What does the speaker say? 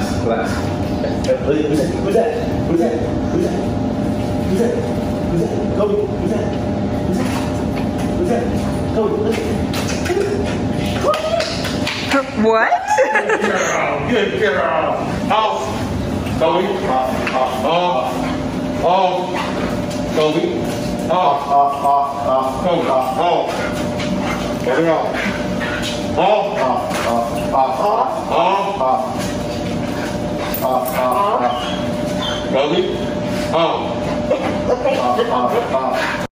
Relax, relax. Who's that? Who's that? Who's that? Who's that? Who's that? Who's that? Kobi, who's that? Who's that? Who's that? Kobi, look at What? Good girl, good girl. Off. Kobi, off, off, off. Kobi, off, Kobi, off. Get it off. Off, Kobi, off.